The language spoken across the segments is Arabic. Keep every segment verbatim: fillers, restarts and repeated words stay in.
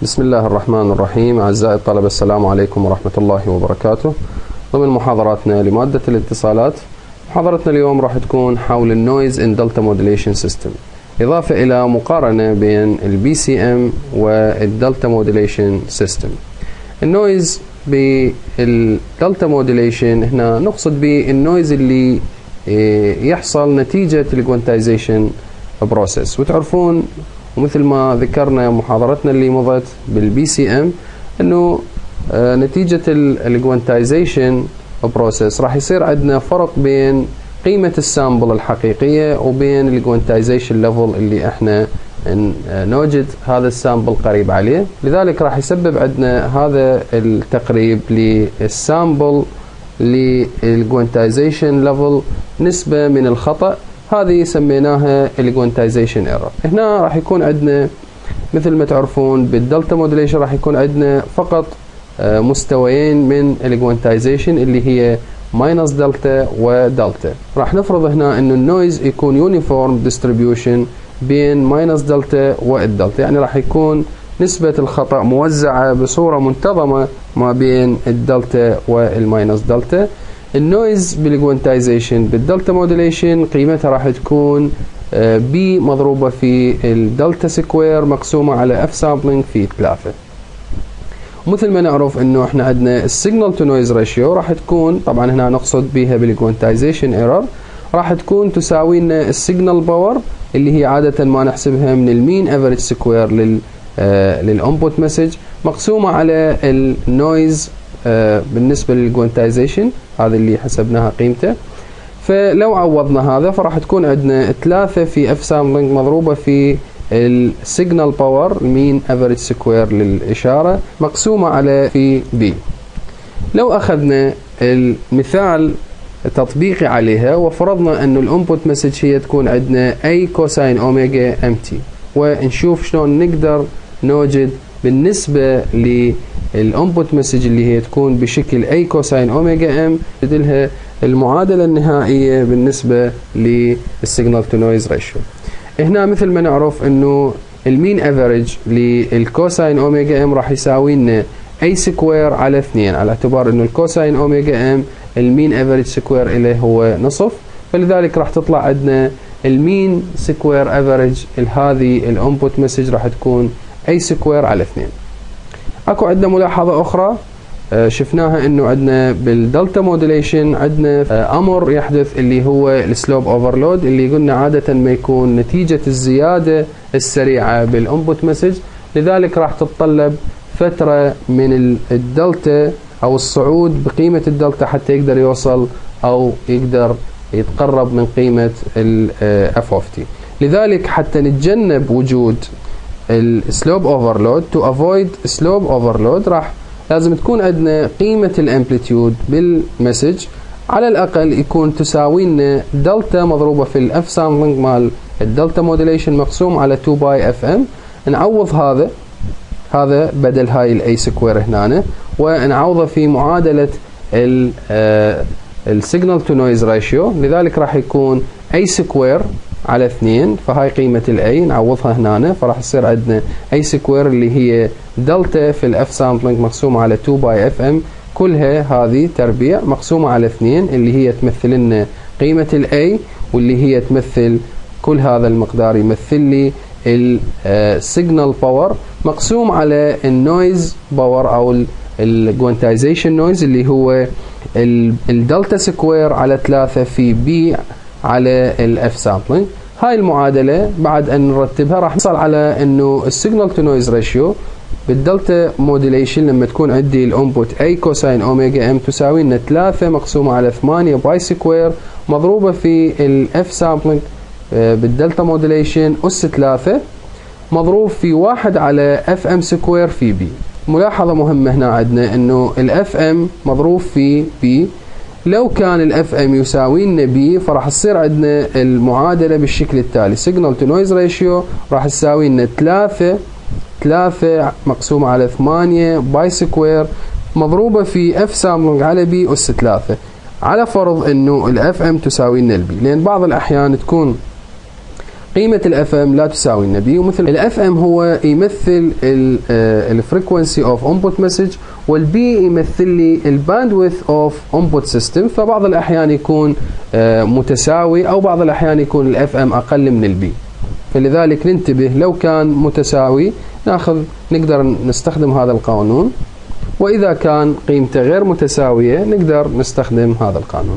بسم الله الرحمن الرحيم. أعزائي الطلبة، السلام عليكم ورحمة الله وبركاته. ضمن محاضراتنا لمادة الاتصالات، محاضرتنا اليوم راح تكون حول النويز ان دلتا موديليشن سيستم، إضافة إلى مقارنة بين البي سي ام والدلتا موديليشن سيستم. النويز بالدلتا موديليشن هنا نقصد به النويز اللي يحصل نتيجة الكوانتايزيشن بروسيس، وتعرفون ومثل ما ذكرنا محاضرتنا اللي مضت بالبي سي ام انه آه نتيجة الكوانتايزيشن بروسيس راح يصير عندنا فرق بين قيمة السامبل الحقيقية وبين الكوانتايزيشن ليفل اللي احنا نوجد هذا السامبل قريب عليه. لذلك راح يسبب عندنا هذا التقريب للسامبل للكوانتايزيشن ليفل نسبة من الخطأ، هذه سميناها الكوانتايزيشن ايرور. هنا راح يكون عندنا مثل ما تعرفون بالدلتا موديليشن راح يكون عندنا فقط مستويين من الكوانتايزيشن اللي هي ماينس دلتا ودلتا. راح نفرض هنا انه النويز يكون يونيفورم ديستريبيوشن بين ماينس دلتا والدلتا، يعني راح يكون نسبة الخطأ موزعة بصورة منتظمة ما بين الدلتا والماينس دلتا. النويز بالكوانتايزيشن بالدلتا موديليشن قيمتها راح تكون بي مضروبة في الدلتا سكوير مقسومة على اف سامبلينج في ثلاثة. ومثل ما نعرف انه احنا عندنا السيجنال تو نويز ريشيو راح تكون، طبعا هنا نقصد بها بالكوانتايزيشن ايرور، راح تكون تساوي لنا السيجنال باور اللي هي عادة ما نحسبها من المين افريج سكوير لل للانبوت مسج مقسومة على النويز بالنسبة للكوانتايزيشن، هذا اللي حسبناها قيمته. فلو عوضنا هذا فراح تكون عندنا ثلاثة في اف سامبلينج مضروبة في السيجنال باور المين افريج سكوير للإشارة مقسومة على في بي. لو أخذنا المثال تطبيقي عليها وفرضنا أنه الانبوت مسج هي تكون عندنا اي كوساين اوميجا ام تي، ونشوف شلون نقدر نوجد بالنسبة للانبوت مسج اللي هي تكون بشكل اي كوساين اوميجا ام بدلها المعادلة النهائية بالنسبة للسيجنال تو نويز ريشيو. هنا مثل ما نعرف انه المين افريج للكوساين اوميجا ام راح يساوي لنا اي سكوير على اثنين، على اعتبار انه الكوساين اوميجا ام المين افريج سكوير له هو نصف، فلذلك راح تطلع عندنا المين سكوير افريج لهذه الانبوت مسج راح تكون اي سكوير على اثنين. اكو عندنا ملاحظة اخرى شفناها انه عندنا بالدلتا موديليشن عندنا امر يحدث اللي هو السلوب اوفرلود، اللي قلنا عادة ما يكون نتيجة الزيادة السريعة بالانبوت مسج، لذلك راح تتطلب فترة من الدلتا او الصعود بقيمة الدلتا حتى يقدر يوصل او يقدر يتقرب من قيمة الاف اوف تي. لذلك حتى نتجنب وجود السلوب اوفرلود، تو افويد سلوب اوفرلود، راح لازم تكون عندنا قيمة الامبليتيود بالمسج على الأقل يكون تساوي لنا دلتا مضروبة في الاف سامبلينج مال الدلتا موديليشن مقسوم على تو باي اف ام. نعوض هذا هذا بدل هاي الاي سكوير هنا، ونعوضه في معادلة السيجنال تو نويز ريشيو، لذلك راح يكون اي سكوير على اثنين، فهاي قيمة الاي نعوضها هنا، فراح يصير عندنا اي سكوير اللي هي دلتا في الاف سامبلينج مقسومة على تو باي اف ام، كلها هذه تربيع مقسومة على اثنين اللي هي تمثل لنا قيمة الاي، واللي هي تمثل كل هذا المقدار يمثل لي السيجنال باور مقسوم على النويز باور او الكوانتايزيشن نويز اللي هو الدلتا سكوير على ثلاثة في بي على الاف سامبلينج. هاي المعادلة بعد ان نرتبها راح نصل على انه السيجنال تو نويز ريشيو بالدلتا موديليشن لما تكون عندي الانبوت اي كوساين اوميجا ام تساوي لنا ثلاثة مقسومة على ثمانية باي سكوير مضروبة في الاف سامبلينج بالدلتا موديليشن اس ثلاثة مضروب في واحد على اف ام سكوير في بي. ملاحظة مهمة هنا عندنا انه الاف ام مضروب في بي، لو كان الاف ام يساوي لنا بي فراح تصير عندنا المعادلة بالشكل التالي: سيجنال تو نويز ريشيو راح تساوي لنا ثلاثة ثلاثة مقسومة على ثمانية باي سكوير مضروبة في اف سامبلينج على بي اس ثلاثة، على فرض انه الاف ام تساوي لنا البي، لان بعض الاحيان تكون قيمة الاف ام لا تساوي النبي، ومثل الاف ام هو يمثل الفريكونسي اوف انبوت مسج، والبي يمثل لي الباندويث اوف انبوت سيستم. فبعض الاحيان يكون متساوي، او بعض الاحيان يكون الاف ام اقل من البي، فلذلك ننتبه لو كان متساوي ناخذ نقدر نستخدم هذا القانون، واذا كان قيمته غير متساوية نقدر نستخدم هذا القانون.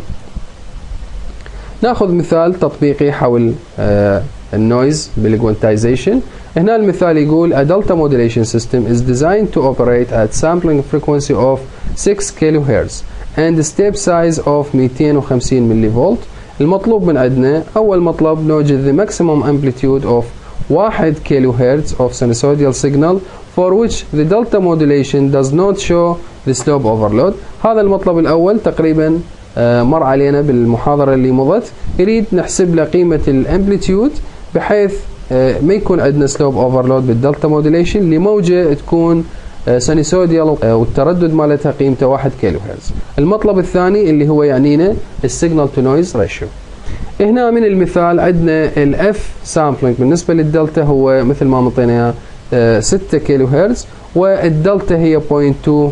ناخذ مثال تطبيقي حول النويز بالكوانتايزيشن. هنا المثال يقول a delta modulation system is designed to operate at sampling frequency of six kilohertz and step size of مئتين وخمسين ملي فولت. المطلوب من عندنا أول مطلب نوجد the maximum amplitude of واحد كيلو هرتز of sinusoidal signal for which the delta modulation does not show the slope overload. هذا المطلب الأول تقريبا مر علينا بالمحاضرة اللي مضت. يريد نحسب له قيمة الامبليتيود بحيث ما يكون عندنا سلوب اوفرلود بالدلتا موديليشن لموجة تكون سينوسويدال والتردد مالتها قيمته واحد كيلو هرتز. المطلب الثاني اللي هو يعنينا السيجنال تو نويز ريشيو. هنا من المثال عندنا الاف سامبلينج بالنسبة للدلتا هو مثل ما مطينا ستة كيلو هرتز، والدلتا هي صفر فاصلة اثنين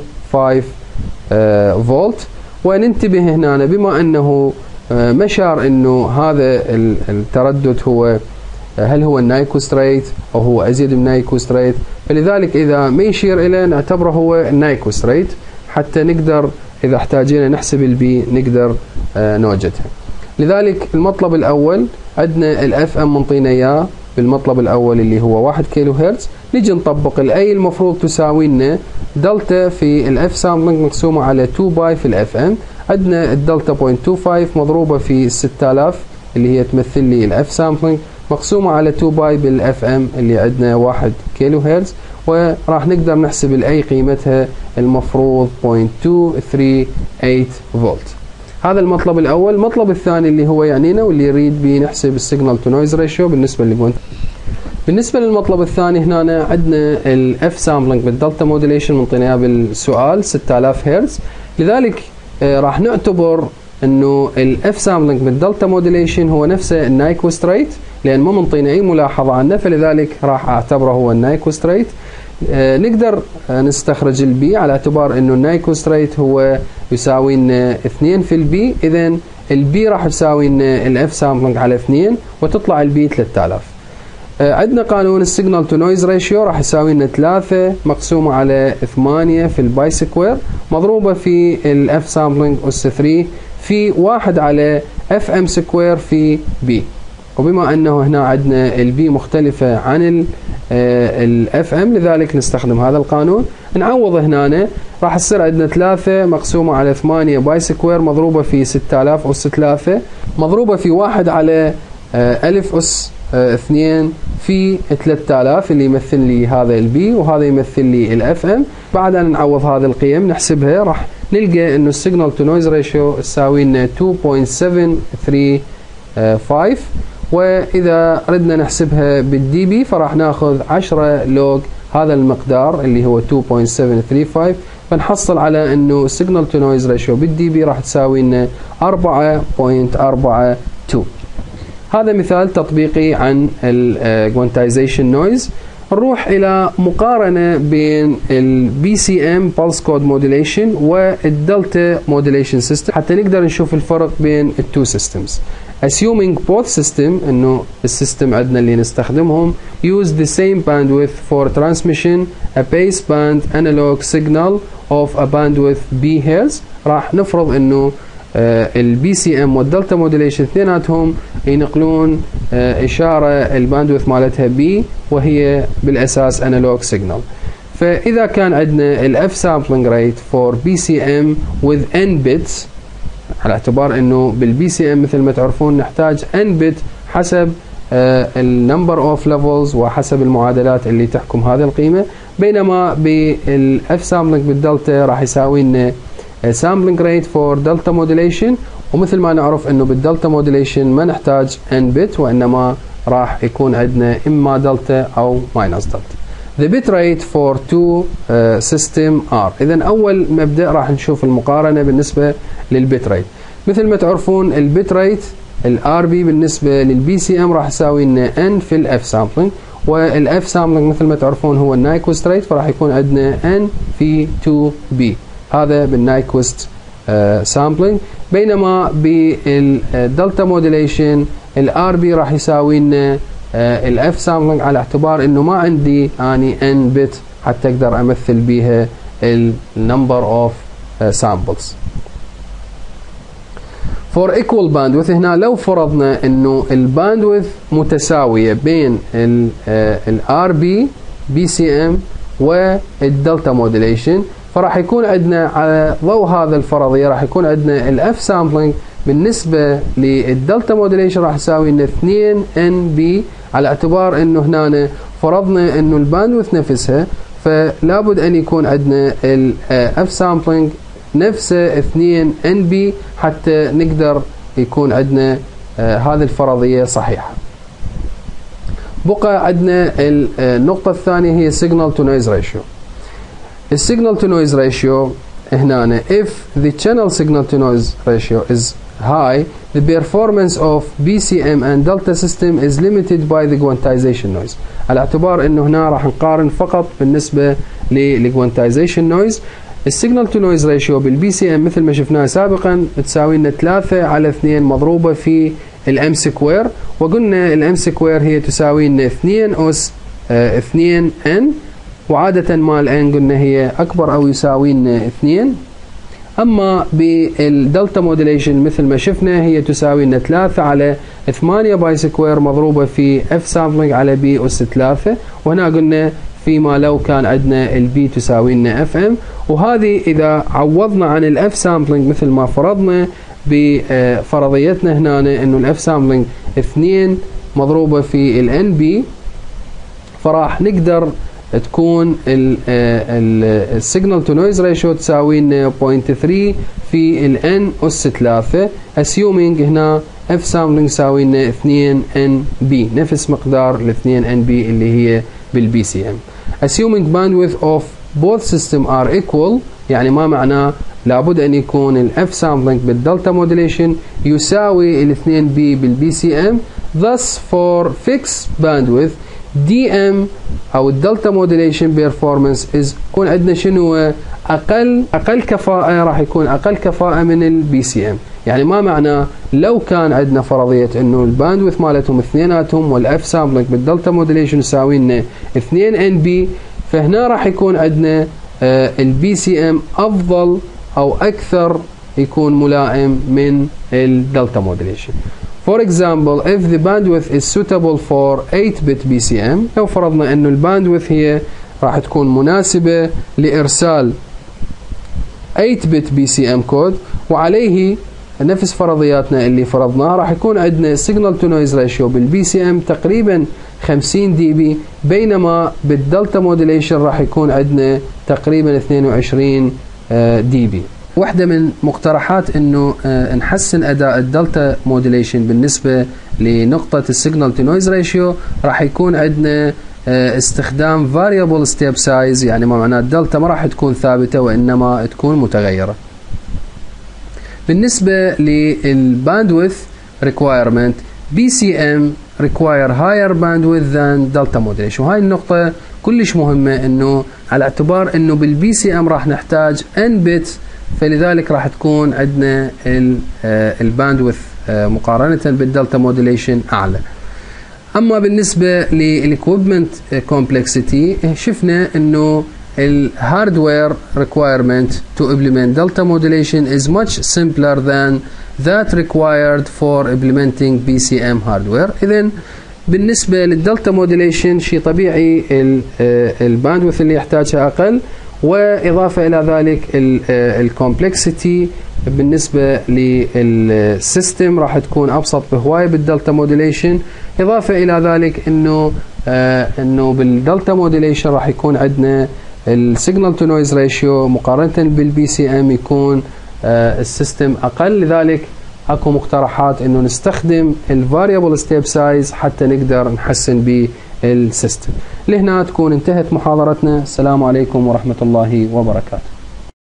خمسة فولت. وننتبه هنا بما أنه مشار أنه هذا التردد هو هل هو النايكوست ريت أو هو أزيد من نايكوست ريت، فلذلك إذا ما يشير إليه نعتبره هو النايكوست ريت حتى نقدر إذا احتاجينا نحسب البي نقدر نوجدها. لذلك المطلب الأول عندنا الاف ام منطينا إياه بالمطلب الأول اللي هو واحد كيلو هرتز. نجي نطبق الأي المفروض تساوي لنا دلتا في الاف سامبلينج مقسومة على اثنين باي في الاف ام. عندنا الدلتا صفر فاصلة اثنين خمسة مضروبة في ستة آلاف اللي هي تمثل لي الاف سامبلينج مقسومة على اثنين باي بالاف ام اللي عندنا واحد كيلو هرتز، وراح نقدر نحسب الاي قيمتها المفروض صفر فاصلة اثنين ثمانية ثمانية فولت. هذا المطلب الأول. المطلب الثاني اللي هو يعنينا واللي يريد بيه نحسب السيجنال تو نويز ريشيو بالنسبة للجوانت. بالنسبة للمطلب الثاني هنا عندنا الاف سامبلينج بالدلتا موديليشن منطيناها بالسؤال ستة آلاف هرتز. لذلك آه راح نعتبر انه الاف سامبلينج بالدلتا موديليشن هو نفسه النايكوست ريت، لان ما منطينا اي ملاحظة عنه، فلذلك راح اعتبره هو النايكوست ريت. آه نقدر آه نستخرج البي على اعتبار انه النايكوست ريت هو يساوي لنا اثنين في البي، اذا البي راح تساوي لنا الاف سامبلينج على اثنين وتطلع البي ثلاثة آلاف. آه عندنا قانون السيجنال تو نويز ريشيو راح يساوي لنا ثلاثة مقسومة على ثمانية في الباي سكوير مضروبة في الاف سامبلينج اس ثلاثة في واحد على اف ام سكوير في بي. وبما انه هنا عندنا البي مختلفة عن الاف ام لذلك نستخدم هذا القانون. نعوض هنا راح تصير عندنا ثلاثة مقسومة على ثمانية باي سكوير مضروبة في ستة آلاف أس ثلاثة مضروبة في واحد على ألف أس اثنين في ثلاثة آلاف اللي يمثل لي هذا البي وهذا يمثل لي الاف ام. بعد ان نعوض هذه القيم نحسبها راح نلقى انه السيجنال تو نويز ريشيو تساوي لنا اثنين فاصلة سبعة ثلاثة خمسة، واذا ردنا نحسبها بالدي بي فراح ناخذ عشرة لوج هذا المقدار اللي هو اثنين فاصلة سبعة ثلاثة خمسة، فنحصل على انه السيجنال تو نويز ريشيو بالدي بي راح تساوي لنا أربعة فاصلة أربعة اثنين. هذا مثال تطبيقي عن الكوانتايزيشن نويز. نروح الى مقارنة بين البي سي ام Pulse Code Modulation والدلتا Modulation System حتى نقدر نشوف الفرق بين التو systems. Assuming both system انه السيستم عندنا اللي نستخدمهم use the same bandwidth for transmission a baseband analog signal of a bandwidth B hertz، راح نفرض انه البي سي ام والدلتا موديليشن اثنيناتهم ينقلون اشاره الباندويث مالتها بي وهي بالاساس انالوج سيجنال. فاذا كان عندنا الاف سامبلينج ريت فور بي سي ام with n bits، على اعتبار انه بالبي سي ام مثل ما تعرفون نحتاج n bit حسب النمبر اوف ليفلز وحسب المعادلات اللي تحكم هذه القيمه، بينما بالاف سامبلينج بالدلتا راح يساوي لنا sampling rate for delta modulation، ومثل ما نعرف انه بالدلتا modulation ما نحتاج n bit وانما راح يكون عندنا اما دلتا او minus delta. The bit rate for two uh, system are. اذا اول مبدأ راح نشوف المقارنة بالنسبة للبيت ريت. مثل ما تعرفون البيت ريت الار بي بالنسبه للبي سي ام راح يساوي لنا ان في الاف سامبلينج، والاف سامبلينج مثل ما تعرفون هو النايكوست ريت، فراح يكون عندنا ان في تو بي، هذا بالنايكوست سامبلينج. بينما بالدلتا موديليشن الار بي راح يساوي لنا الاف سامبلينج، على اعتبار انه ما عندي اني ان بت حتى اقدر امثل بيها النمبر اوف سامبلز. for equal bandwidth هنا لو فرضنا انه الباندويث متساويه بين الار بي بي سي ام والدلتا موديليشن، فراح يكون عندنا على ضوء هذا الفرضيه راح يكون عندنا الاف سامبلينج بالنسبه للدلتا موديليشن راح يساوي لنا اثنين ان بي، على اعتبار انه هنا فرضنا انه الباندويث نفسها، فلا بد ان يكون عندنا الاف سامبلينج نفسه اثنين ان بي حتى نقدر يكون عندنا آه هذه الفرضيه صحيحه. بقى عندنا النقطه الثانيه هي signal to noise ratio. السيجنال to noise ratio هنا if the channel signal to noise ratio is high, the performance of بي سي إم and delta system is limited by the quantization noise. على اعتبار انه هنا راح نقارن فقط بالنسبه للquantization noise. السيجنال تو نويز ريشيو بالبي سي ام مثل ما شفناه سابقا تساوي لنا ثلاثة على اثنين مضروبه في الام سكوير، وقلنا الام سكوير هي تساوي لنا اثنين اس اه اثنين ان، وعاده ما الان قلنا هي اكبر او يساوي لنا اثنين. اما بالدلتا موديليشن مثل ما شفنا هي تساوي لنا ثلاثة على ثمانية باي سكوير مضروبه في اف سامبلينج على بي اس ثلاثة، وهنا قلنا فيما لو كان عندنا البي تساوي لنا اف ام، وهذه اذا عوضنا عن الاف سامبلينج مثل ما فرضنا بفرضيتنا هنا انه الاف سامبلينج اثنين مضروبه في الان بي، فراح نقدر تكون السيجنال تو نويز ريشيو تساوي لنا صفر فاصلة ثلاثة في الان اس ثلاثة، assuming هنا اف سامبلينج يساوي لنا اثنين ان بي نفس مقدار ال اثنين ان بي اللي هي بالبي سي ام. assuming bandwidth of both system are equal، يعني ما معناه لابد ان يكون الاف سامبلينج بالدلتا موديليشن يساوي ال اثنين بي بالبي سي ام. thus for fixed bandwidth دي ام او الدلتا موديليشن performance is يكون عندنا شنو اقل اقل كفاءه، راح يكون اقل كفاءه من البي سي ام. يعني ما معناه لو كان عندنا فرضيه انه الباندويث مالتهم اثنيناتهم والاف سامبلينج بالدلتا موديليشن يساوي لنا اثنين ان بي، فهنا راح يكون عندنا البي سي ام افضل او اكثر يكون ملائم من الدلتا موديليشن. For example, if the bandwidth is suitable for eight bit بي سي ام، لو فرضنا انه الباندويث هي راح تكون مناسبه لارسال ثمانية بت بي سي ام كود، وعليه نفس فرضياتنا اللي فرضناها راح يكون عندنا signal to noise ratio بالبي سي ام تقريبا خمسين دي بي، بينما بالدلتا موديليشن راح يكون عندنا تقريبا اثنين وعشرين دي بي. واحدة من مقترحات انه نحسن اداء الدلتا موديليشن بالنسبة لنقطة السيجنال تو نويز ريشيو راح يكون عندنا استخدام variable step size، يعني ما معناه الدلتا ما راح تكون ثابتة وانما تكون متغيرة. بالنسبة للباندويث requirement بي سي ام require higher bandwidth than delta modulation، وهاي النقطة كلش مهمة انه على اعتبار انه بالبي سي ام راح نحتاج n bit، فلذلك راح تكون عندنا الباندويث مقارنة بالدلتا موديليشن اعلى. اما بالنسبة للاكويبمنت كومبلكسيتي شفنا انه الهاردوير requirement to implement delta modulation is much simpler than that required for implementing بي سي ام hardware. اذن بالنسبة للدلتا موديليشن شيء طبيعي الباندويث اللي يحتاجها اقل، واضافة الى ذلك الكومبلكسيتي بالنسبة للسيستم راح تكون ابسط بهواية بالدلتا موديليشن. اضافة الى ذلك انه آه انه بالدلتا موديليشن راح يكون عندنا السيجنال تو نويز ريشيو مقارنة بالبي سي ام يكون آه السيستم اقل، لذلك اكو مقترحات انه نستخدم الفاريبل ستيب سايز حتى نقدر نحسن به السيستم. لهنا تكون انتهت محاضرتنا. السلام عليكم ورحمة الله وبركاته.